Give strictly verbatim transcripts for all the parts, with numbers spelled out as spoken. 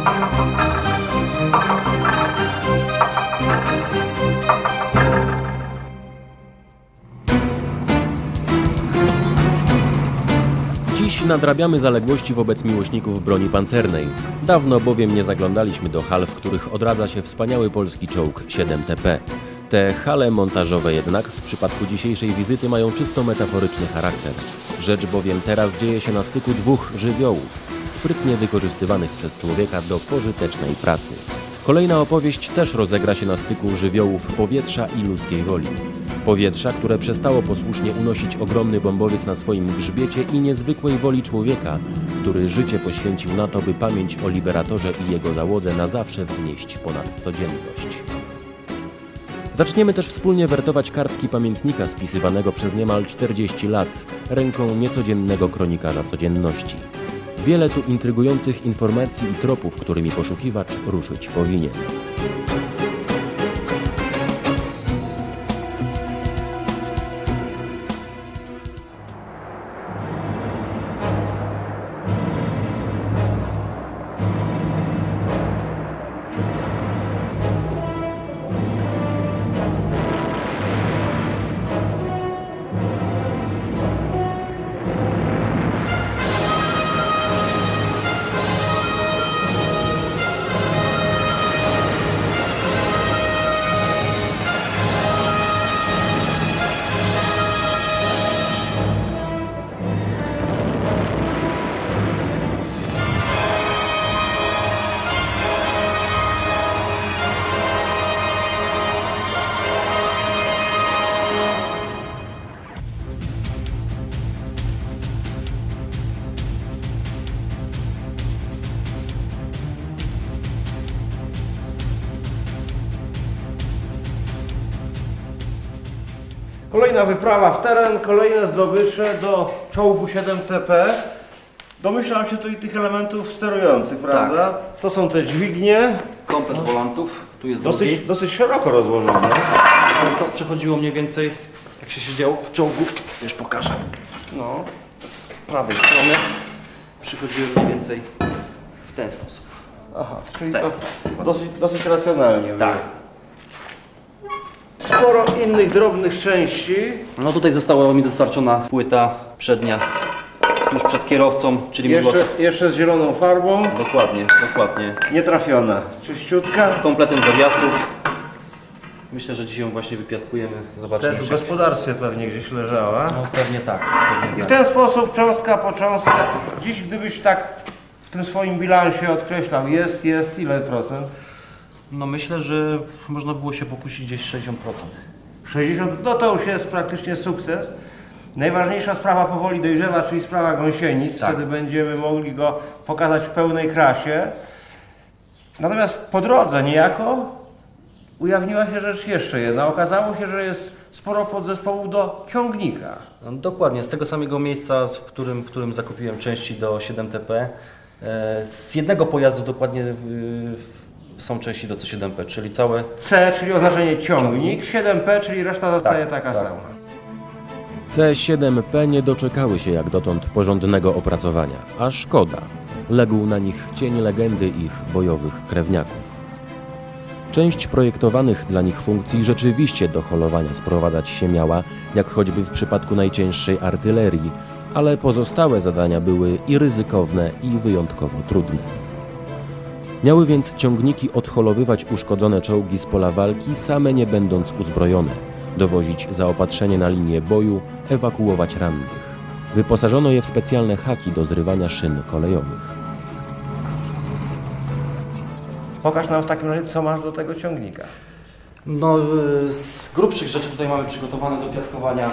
Dziś nadrabiamy zaległości wobec miłośników broni pancernej. Dawno bowiem nie zaglądaliśmy do hal, w których odradza się wspaniały polski czołg siedem T P. Te hale montażowe jednak w przypadku dzisiejszej wizyty mają czysto metaforyczny charakter. Rzecz bowiem teraz dzieje się na styku dwóch żywiołów, sprytnie wykorzystywanych przez człowieka do pożytecznej pracy. Kolejna opowieść też rozegra się na styku żywiołów powietrza i ludzkiej woli. Powietrza, które przestało posłusznie unosić ogromny bombowiec na swoim grzbiecie i niezwykłej woli człowieka, który życie poświęcił na to, by pamięć o Liberatorze i jego załodze na zawsze wznieść ponad codzienność. Zaczniemy też wspólnie wertować kartki pamiętnika spisywanego przez niemal czterdzieści lat ręką niecodziennego kronikarza codzienności. Wiele tu intrygujących informacji i tropów, którymi poszukiwacz ruszyć powinien. Kolejna wyprawa w teren, kolejne zdobycze do czołgu siedem T P. Domyślam się tu i tych elementów sterujących, prawda? Tak. To są te dźwignie. Komplet volantów, tu jest dosyć, drugi. dosyć szeroko rozłożone. To przychodziło mniej więcej, jak się siedziało w czołgu, już pokażę. No, z prawej strony przychodziło mniej więcej w ten sposób. Aha, czyli tak. to dosyć, dosyć racjonalnie. Tak. Sporo innych drobnych części. No tutaj została mi dostarczona płyta przednia tuż przed kierowcą, czyli jeszcze, było... jeszcze z zieloną farbą. Dokładnie, dokładnie. Nie trafiona, czyściutka. Z kompletem zawiasów. Myślę, że dzisiaj ją właśnie wypiaskujemy. Zobaczymy. Też w gospodarstwie pewnie gdzieś leżała. No pewnie tak. Pewnie I tak. w ten sposób, cząstka po cząstce, dziś gdybyś tak w tym swoim bilansie odkreślał, jest, jest, ile procent? No myślę, że można było się pokusić gdzieś sześćdziesiąt procent. sześćdziesiąt procent, no to już jest praktycznie sukces. Najważniejsza sprawa powoli dojrzewa, czyli sprawa gąsienic. Tak. Wtedy będziemy mogli go pokazać w pełnej krasie. Natomiast po drodze niejako ujawniła się rzecz jeszcze jedna. Okazało się, że jest sporo podzespołów do ciągnika. No, dokładnie, z tego samego miejsca, w którym, w którym zakupiłem części do siedem T P. Z jednego pojazdu dokładnie są części do C siedem P, czyli całe... C, czyli oznaczenie ciągnik, siedem P, czyli reszta zostaje tak, taka tak. sama. C siedem P nie doczekały się jak dotąd porządnego opracowania, a szkoda. Legł na nich cień legendy ich bojowych krewniaków. Część projektowanych dla nich funkcji rzeczywiście do holowania sprowadzać się miała, jak choćby w przypadku najcięższej artylerii, ale pozostałe zadania były i ryzykowne, i wyjątkowo trudne. Miały więc ciągniki odholowywać uszkodzone czołgi z pola walki, same nie będąc uzbrojone, dowozić zaopatrzenie na linię boju, ewakuować rannych. Wyposażono je w specjalne haki do zrywania szyn kolejowych. Pokaż nam w takim razie, co masz do tego ciągnika. No, z grubszych rzeczy tutaj mamy przygotowane do piaskowania.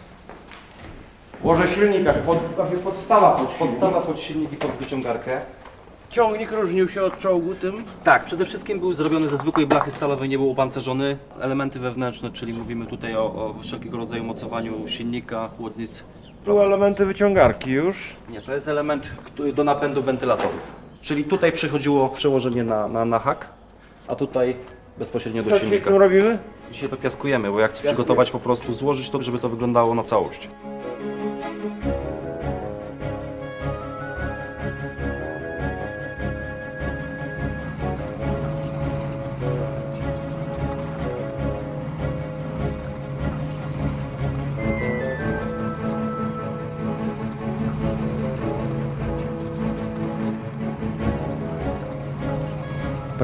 Łoże silnika, pod, podstawa pod silnik. Podstawa pod silnik i pod wyciągarkę. Ciągnik różnił się od czołgu tym? Tak, przede wszystkim był zrobiony ze zwykłej blachy stalowej, nie był opancerzony. Elementy wewnętrzne, czyli mówimy tutaj o, o wszelkiego rodzaju mocowaniu silnika, chłodnic. Były elementy wyciągarki już? Nie, to jest element do napędu wentylatorów. Czyli tutaj przychodziło przełożenie na, na, na hak, a tutaj bezpośrednio do Co silnika. Co robimy? Dzisiaj to piaskujemy, bo ja chcę przygotować po prostu, złożyć to, żeby to wyglądało na całość.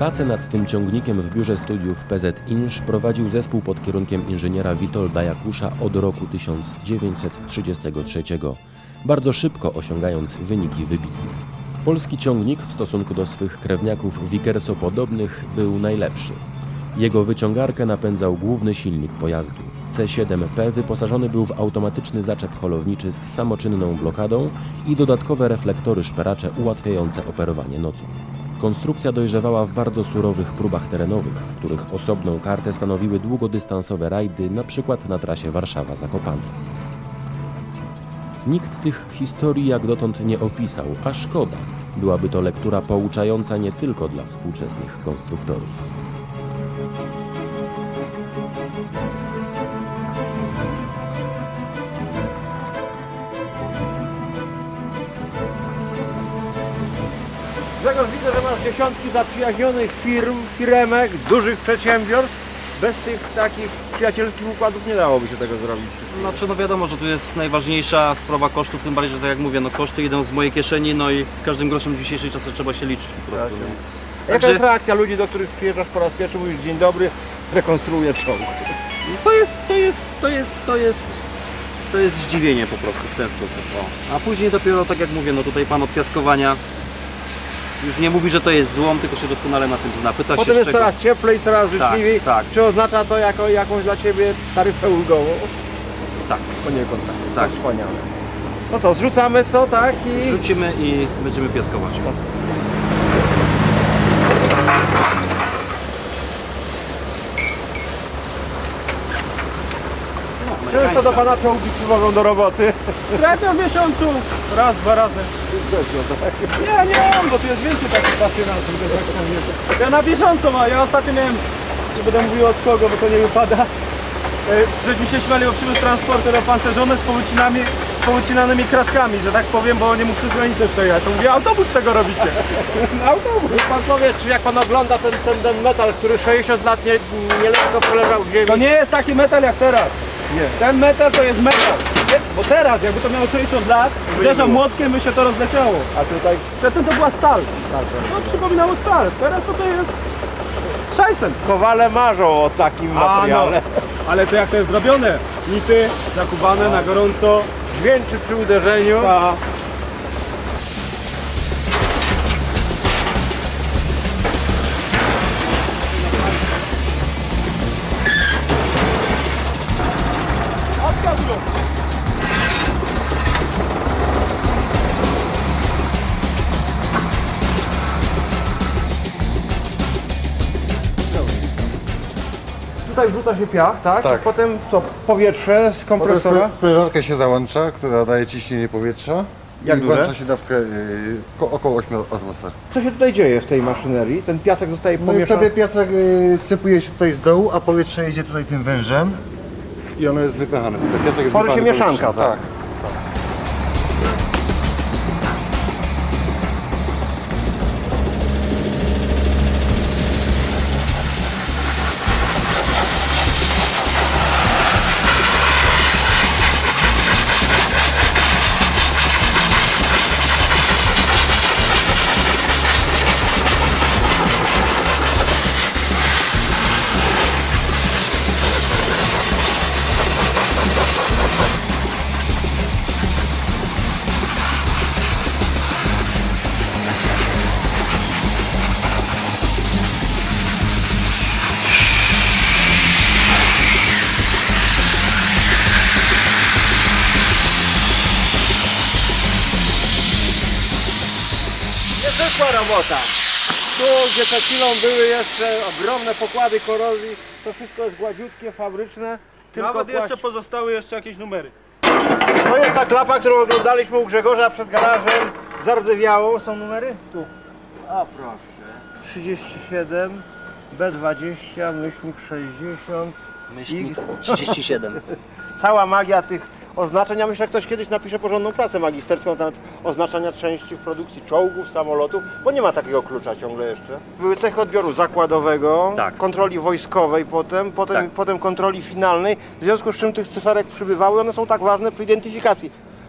Pracę nad tym ciągnikiem w biurze studiów P Z Inż prowadził zespół pod kierunkiem inżyniera Witolda Jakusza od roku tysiąc dziewięćset trzydziestego trzeciego, bardzo szybko osiągając wyniki wybitne. Polski ciągnik w stosunku do swych krewniaków Vickerso-podobnych był najlepszy. Jego wyciągarkę napędzał główny silnik pojazdu. C siedem P wyposażony był w automatyczny zaczep holowniczy z samoczynną blokadą i dodatkowe reflektory szperacze ułatwiające operowanie nocą. Konstrukcja dojrzewała w bardzo surowych próbach terenowych, w których osobną kartę stanowiły długodystansowe rajdy, np. na trasie Warszawa-Zakopane. Nikt tych historii jak dotąd nie opisał, a szkoda. Byłaby to lektura pouczająca nie tylko dla współczesnych konstruktorów. Grzegorz, widzę, że masz dziesiątki zaprzyjaźnionych firm, firemek, dużych przedsiębiorstw. Bez tych takich przyjacielskich układów nie dałoby się tego zrobić. Znaczy, no wiadomo, że tu jest najważniejsza sprawa kosztów, tym bardziej, że tak jak mówię, no koszty idą z mojej kieszeni, no i z każdym groszem w dzisiejszych czasach trzeba się liczyć po prostu. Tak. No. Jaka jest reakcja ludzi, do których przyjeżdżasz po raz pierwszy, mówisz dzień dobry, rekonstruuję czołg? To jest, to jest, to jest, to jest, to jest zdziwienie po prostu w ten sposób. O. A później dopiero, tak jak mówię, no tutaj pan od piaskowania już nie mówi, że to jest złom, tylko się doskonale na tym zna. Pyta Potem się, jest z czego... coraz cieplej, coraz życzliwiej. Tak, tak. Czy oznacza to jako jakąś dla Ciebie taryfę ulgową? Tak. Poniekąd tak. Tak. Wspaniale. No co, zrzucamy to, tak? I... Zrzucimy i będziemy piaskować. Często do Pana czołgi przywożą do roboty. Średnio w miesiącu, raz, dwa razy. Nie, nie mam, bo tu jest więcej takich pasjonatów, że tak powiem. Ja na bieżąco ma, ja ostatnio miałem, nie będę mówił od kogo, bo to nie wypada. E, Żeśmy się śmiali o przywóz transporter opancerzony z połycinami, z połycinanymi kratkami, że tak powiem, bo nie mógł przez granicę przejechać. To mówię, autobus z tego robicie. Autobus. Pan powie, czy jak Pan ogląda ten, ten, ten metal, który sześćdziesiąt lat nie, nie lekko poleżał w ziemi. To nie jest taki metal jak teraz. Nie. Ten metal to jest metal. Nie, bo teraz, jakby to miało sześćdziesiąt lat, uderzał młotkiem, by się to rozleciało. A tutaj Przedtem to była stal. No przypominało stal. Teraz to, to jest szajsen. kowale marzą o takim materiale. A, no. Ale to jak to jest zrobione? Nity zakubane na gorąco. Dźwięczy przy uderzeniu. Ta. Tutaj wrzuca się piach, tak? Tak. I potem co? Powietrze z kompresora. Sprężarkę się załącza, która daje ciśnienie powietrza. Jak i duże? włącza się dawkę yy, ko- około ośmiu atmosfer. Co się tutaj dzieje w tej maszynerii? Ten piasek zostaje No i pomieszany. wtedy piasek yy, sypuje się tutaj z dołu, a powietrze jedzie tutaj tym wężem i ono jest wypychane. Ten piasek jest Tworzy się wypychany mieszanka, powietrzem. tak? Niezwykła robota. Tu, gdzie przed chwilą były jeszcze ogromne pokłady korozji, to wszystko jest gładziutkie, fabryczne. Tylko Nawet kłaść... jeszcze pozostały jeszcze jakieś numery. To jest ta klapa, którą oglądaliśmy u Grzegorza przed garażem. Zardzewiałą. Są numery? Tu. A proszę. trzydzieści siedem, B dwadzieścia, myślnik sześćdziesiąt. Myślnik trzydzieści siedem. Cała magia tych oznaczeń. Ja myślę, że ktoś kiedyś napisze porządną pracę magisterską na temat oznaczania części w produkcji czołgów, samolotów, bo nie ma takiego klucza ciągle jeszcze. Były cechy odbioru zakładowego, Tak. kontroli wojskowej potem, potem, Tak. potem kontroli finalnej, w związku z czym tych cyferek przybywały, one są tak ważne przy identyfikacji.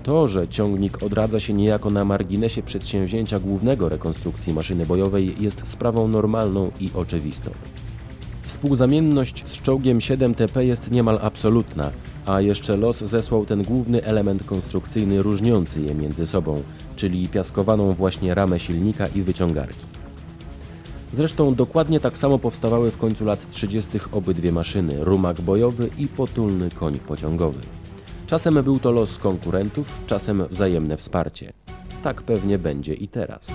To, że ciągnik odradza się niejako na marginesie przedsięwzięcia głównego rekonstrukcji maszyny bojowej, jest sprawą normalną i oczywistą. Współzamienność z czołgiem siedem T P jest niemal absolutna, a jeszcze los zesłał ten główny element konstrukcyjny różniący je między sobą, czyli piaskowaną właśnie ramę silnika i wyciągarki. Zresztą dokładnie tak samo powstawały w końcu lat trzydziestych obydwie maszyny, rumak bojowy i potulny koń pociągowy. Czasem był to los konkurentów, czasem wzajemne wsparcie. Tak pewnie będzie i teraz.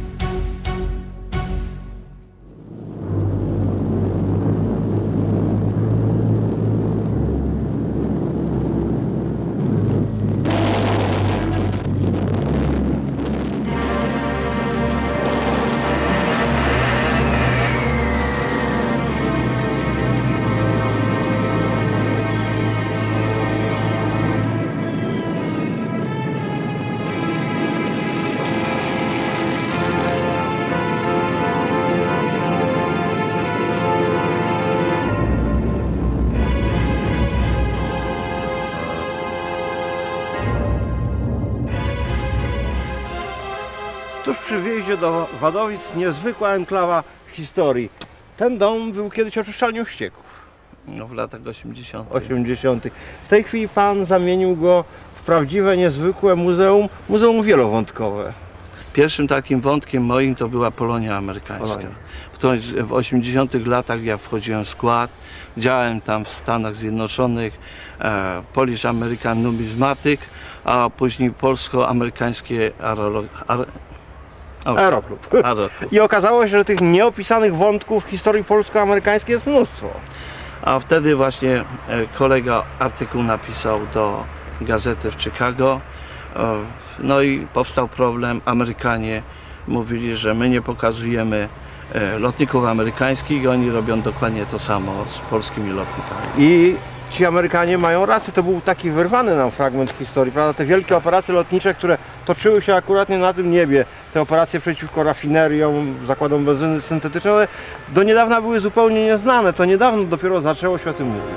Tuż przy wjeździe do Wadowic niezwykła enklawa historii. Ten dom był kiedyś oczyszczalnią ścieków. No w latach osiemdziesiątych. osiemdziesiątych. W tej chwili pan zamienił go w prawdziwe, niezwykłe muzeum, muzeum wielowątkowe. Pierwszym takim wątkiem moim to była Polonia amerykańska. Polonia. W, to, w osiemdziesiątych latach ja wchodziłem w skład, działałem tam w Stanach Zjednoczonych, e, Polish American Numismatic, a później polsko-amerykańskie Arolo, ar, Aeroklub. Aeroklub. I okazało się, że tych nieopisanych wątków w historii polsko-amerykańskiej jest mnóstwo. A wtedy właśnie e, kolega artykuł napisał do gazety w Chicago. E, no i powstał problem. Amerykanie mówili, że my nie pokazujemy e, lotników amerykańskich i oni robią dokładnie to samo z polskimi lotnikami. I ci Amerykanie mają rację, to był taki wyrwany nam fragment historii, prawda? Te wielkie operacje lotnicze, które toczyły się akurat nie na tym niebie, te operacje przeciwko rafineriom, zakładom benzyny syntetycznej, one do niedawna były zupełnie nieznane, to niedawno dopiero zaczęło się o tym mówić.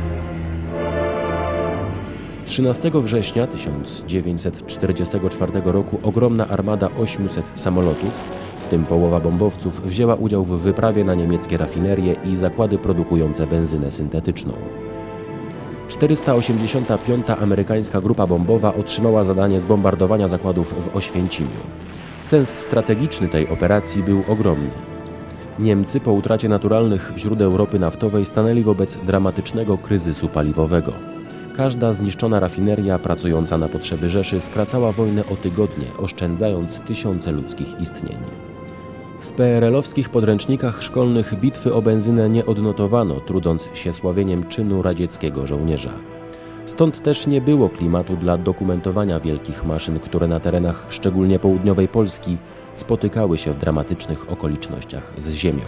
trzynastego września tysiąc dziewięćset czterdziestego czwartego roku ogromna armada ośmiuset samolotów, w tym połowa bombowców, wzięła udział w wyprawie na niemieckie rafinerie i zakłady produkujące benzynę syntetyczną. czterysta osiemdziesiąta piąta amerykańska grupa bombowa otrzymała zadanie zbombardowania zakładów w Oświęcimiu. Sens strategiczny tej operacji był ogromny. Niemcy po utracie naturalnych źródeł ropy naftowej stanęli wobec dramatycznego kryzysu paliwowego. Każda zniszczona rafineria pracująca na potrzeby Rzeszy skracała wojnę o tygodnie, oszczędzając tysiące ludzkich istnień. W P R L-owskich podręcznikach szkolnych bitwy o benzynę nie odnotowano, trudząc się sławieniem czynu radzieckiego żołnierza. Stąd też nie było klimatu dla dokumentowania wielkich maszyn, które na terenach szczególnie południowej Polski spotykały się w dramatycznych okolicznościach z ziemią.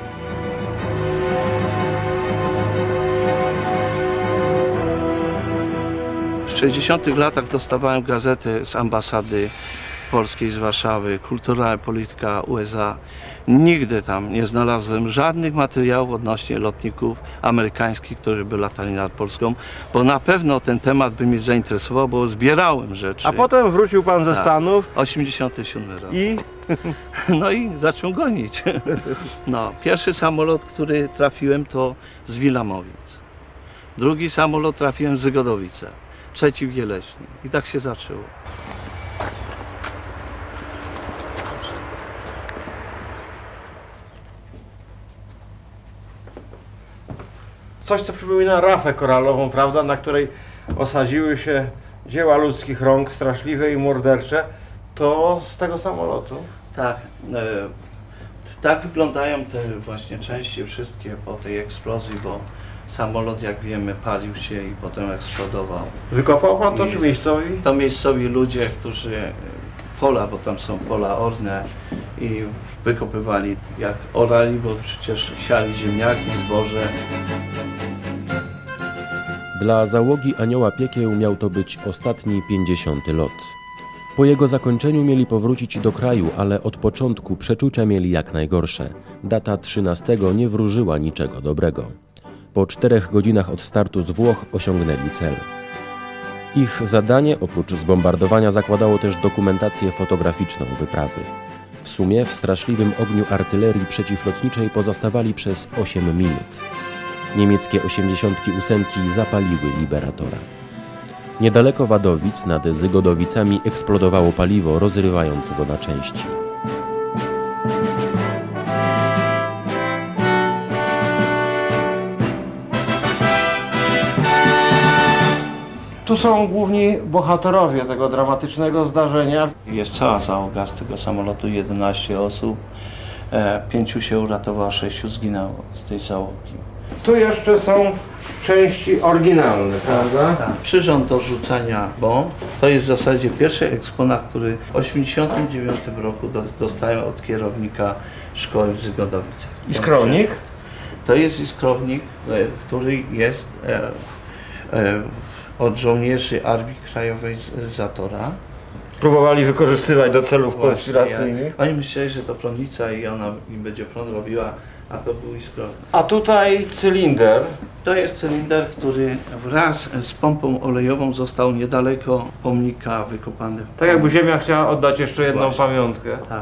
W sześćdziesiątych latach dostawałem gazetę z ambasady polskiej z Warszawy, Kultura i Polityka U S A. Nigdy tam nie znalazłem żadnych materiałów odnośnie lotników amerykańskich, którzy by latali nad Polską, bo na pewno ten temat by mnie zainteresował, bo zbierałem rzeczy. A potem wrócił pan ze Tak. Stanów osiemdziesiąty siódmy rok. i No i zaczął gonić. No, pierwszy samolot, który trafiłem, to z Wilamowic. Drugi samolot trafiłem z Zygodowice. Trzeci w Jeleśni. I tak się zaczęło. coś, co przypomina rafę koralową, prawda, na której osadziły się dzieła ludzkich rąk, straszliwe i mordercze, to z tego samolotu. Tak, e, tak wyglądają te właśnie części wszystkie po tej eksplozji, bo samolot, jak wiemy, palił się i potem eksplodował. Wykopał pan to, I czy miejscowi? To miejscowi ludzie, którzy pola, bo tam są pola orne i wykopywali jak orali, bo przecież siali ziemniaki, zboże. Dla załogi Anioła Piekieł miał to być ostatni pięćdziesiąty lot. Po jego zakończeniu mieli powrócić do kraju, ale od początku przeczucia mieli jak najgorsze. Data trzynastego nie wróżyła niczego dobrego. Po czterech godzinach od startu z Włoch osiągnęli cel. Ich zadanie oprócz zbombardowania zakładało też dokumentację fotograficzną wyprawy. W sumie w straszliwym ogniu artylerii przeciwlotniczej pozostawali przez osiem minut. Niemieckie osiemdziesiątki ósemki zapaliły Liberatora. Niedaleko Wadowic nad Zygodowicami eksplodowało paliwo, rozrywając go na części. Tu są główni bohaterowie tego dramatycznego zdarzenia. Jest cała załoga z tego samolotu, jedenaście osób. E, pięciu się uratowało, sześciu zginęło z tej załogi. Tu jeszcze są części oryginalne, prawda? Tak. Przyrząd do rzucania bomb to jest w zasadzie pierwszy eksponat, który w tysiąc dziewięćset osiemdziesiątym dziewiątym roku do, dostałem od kierownika szkoły w Zygodowicach. Iskrownik? To jest iskrownik, e, który jest e, e, od żołnierzy Armii Krajowej z Zatora. Próbowali wykorzystywać do celów Właśnie, konspiracyjnych. ja, oni myśleli, że to prądnica i ona im będzie prąd robiła, a to był iskrownik. A tutaj cylinder. To jest cylinder, który wraz z pompą olejową został niedaleko pomnika wykopany. Tak jakby Ziemia chciała oddać jeszcze jedną Właśnie. pamiątkę. Tak.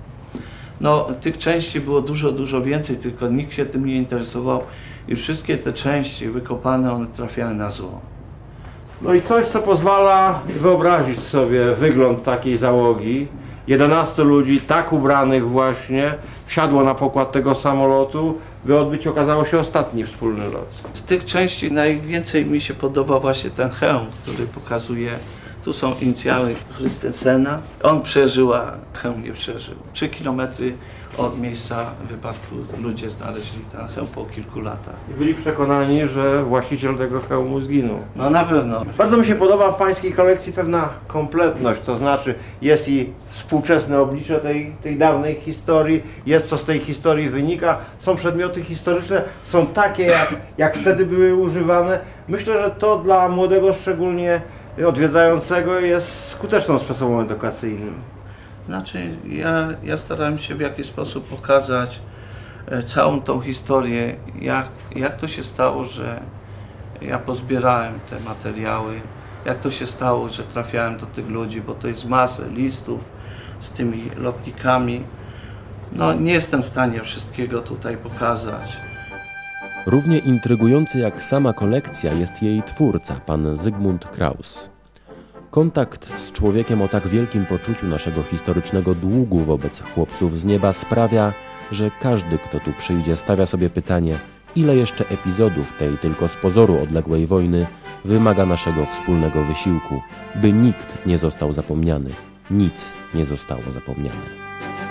No, tych części było dużo, dużo więcej, tylko nikt się tym nie interesował i wszystkie te części wykopane, one trafiały na zło. No i coś, co pozwala wyobrazić sobie wygląd takiej załogi. jedenastu ludzi, tak ubranych właśnie, wsiadło na pokład tego samolotu, by odbyć okazało się ostatni wspólny lot. Z tych części najwięcej mi się podoba właśnie ten hełm, który pokazuje, tu są inicjały Christensena. On przeżył, a hełm nie przeżył. Trzy kilometry od miejsca wypadku ludzie znaleźli ten hełm po kilku latach. I byli przekonani, że właściciel tego hełmu zginął. No na pewno. Bardzo mi się podoba w pańskiej kolekcji pewna kompletność, to znaczy jest i współczesne oblicze tej, tej dawnej historii, jest co z tej historii wynika, są przedmioty historyczne, są takie jak, jak wtedy były używane. Myślę, że to dla młodego szczególnie odwiedzającego jest skuteczną sposobem edukacyjnym. Znaczy, ja, ja starałem się w jakiś sposób pokazać e, całą tą historię, jak, jak to się stało, że ja pozbierałem te materiały, jak to się stało, że trafiałem do tych ludzi, bo to jest masę listów z tymi lotnikami. No, nie jestem w stanie wszystkiego tutaj pokazać. Równie intrygujący jak sama kolekcja jest jej twórca, pan Zygmunt Kraus. Kontakt z człowiekiem o tak wielkim poczuciu naszego historycznego długu wobec chłopców z nieba sprawia, że każdy, kto tu przyjdzie, stawia sobie pytanie, ile jeszcze epizodów tej tylko z pozoru odległej wojny wymaga naszego wspólnego wysiłku, by nikt nie został zapomniany, nic nie zostało zapomniane.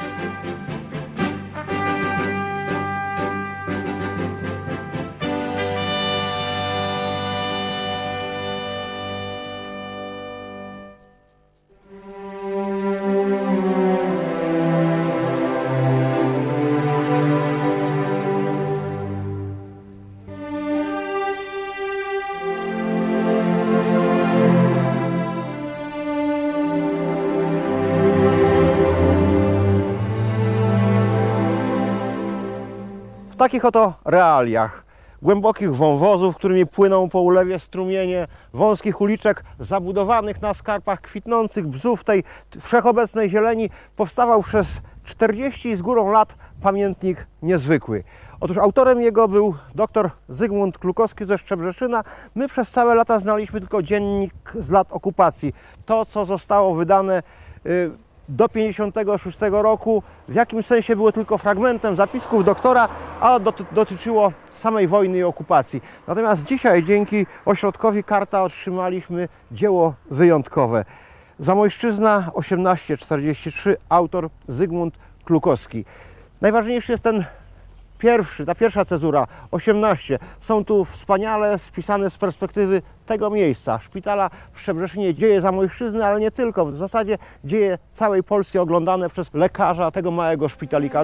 W takich oto realiach głębokich wąwozów, którymi płyną po ulewie strumienie, wąskich uliczek zabudowanych na skarpach kwitnących bzów tej wszechobecnej zieleni, powstawał przez czterdzieści z górą lat pamiętnik niezwykły. Otóż autorem jego był dr Zygmunt Klukowski ze Szczebrzeszyna. My przez całe lata znaliśmy tylko dziennik z lat okupacji. To, co zostało wydane y, do pięćdziesiątego szóstego roku, w jakimś sensie było tylko fragmentem zapisków doktora, a dotyczyło samej wojny i okupacji. Natomiast dzisiaj dzięki ośrodkowi Karta otrzymaliśmy dzieło wyjątkowe. Zamojszczyzna osiemnaście czterdzieści trzy, autor Zygmunt Klukowski. Najważniejszy jest ten pierwszy, ta pierwsza cezura, osiemnaście. Są tu wspaniale spisane z perspektywy tego miejsca, szpitala w Szczebrzeszynie, dzieje Zamojszczyzny, ale nie tylko. W zasadzie dzieje całej Polski oglądane przez lekarza tego małego szpitalika.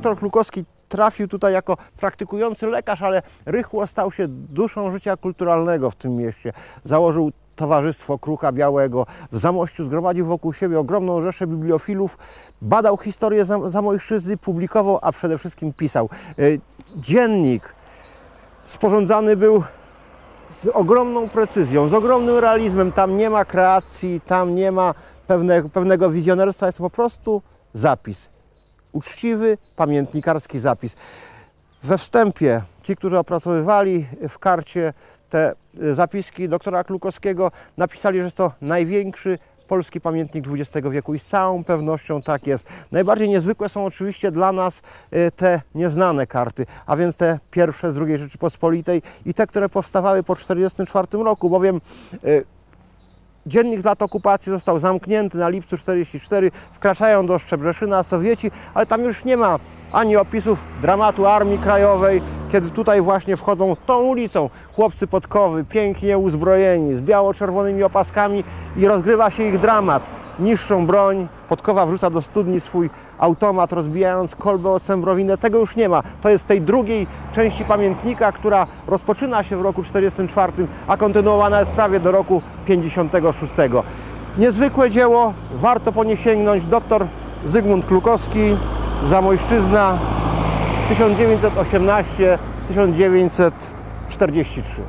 doktor Klukowski trafił tutaj jako praktykujący lekarz, ale rychło stał się duszą życia kulturalnego w tym mieście. Założył Towarzystwo Kruka Białego. W Zamościu zgromadził wokół siebie ogromną rzeszę bibliofilów, badał historię Zamojszczyzny, publikował, a przede wszystkim pisał. Dziennik sporządzany był z ogromną precyzją, z ogromnym realizmem. Tam nie ma kreacji, tam nie ma pewne, pewnego wizjonerstwa, jest to po prostu zapis. Uczciwy, pamiętnikarski zapis. We wstępie ci, którzy opracowywali w karcie te zapiski doktora Klukowskiego, napisali, że jest to największy polski pamiętnik dwudziestego wieku i z całą pewnością tak jest. Najbardziej niezwykłe są oczywiście dla nas te nieznane karty, a więc te pierwsze z drugiej Rzeczypospolitej i te, które powstawały po tysiąc dziewięćset czterdziestym czwartym roku, bowiem dziennik z lat okupacji został zamknięty na lipcu tysiąc dziewięćset czterdziestego czwartego, wkraczają do Szczebrzeszyna Sowieci, ale tam już nie ma ani opisów dramatu Armii Krajowej, kiedy tutaj właśnie wchodzą tą ulicą chłopcy podkowy, pięknie uzbrojeni, z biało-czerwonymi opaskami i rozgrywa się ich dramat. Niszczą broń, podkowa wrzuca do studni swój automat, rozbijając kolbę o cembrowinę. Tego już nie ma. To jest tej drugiej części pamiętnika, która rozpoczyna się w roku tysiąc dziewięćset czterdziestym czwartym, a kontynuowana jest prawie do roku tysiąc dziewięćset pięćdziesiątego szóstego. Niezwykłe dzieło, warto po nie sięgnąć. Doktor Zygmunt Klukowski, Zamojszczyzna, tysiąc dziewięćset osiemnasty do tysiąc dziewięćset czterdziestego trzeciego.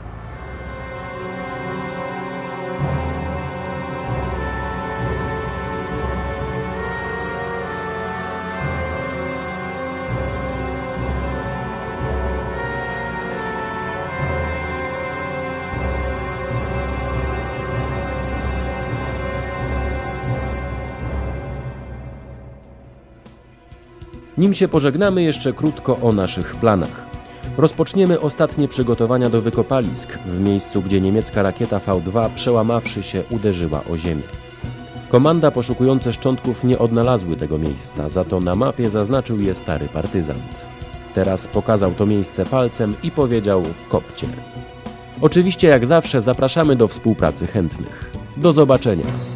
Nim się pożegnamy, jeszcze krótko o naszych planach. Rozpoczniemy ostatnie przygotowania do wykopalisk w miejscu, gdzie niemiecka rakieta V dwa, przełamawszy się, uderzyła o ziemię. Komanda poszukujące szczątków nie odnalazły tego miejsca, za to na mapie zaznaczył je stary partyzant. Teraz pokazał to miejsce palcem i powiedział: kopcie. Oczywiście jak zawsze zapraszamy do współpracy chętnych. Do zobaczenia.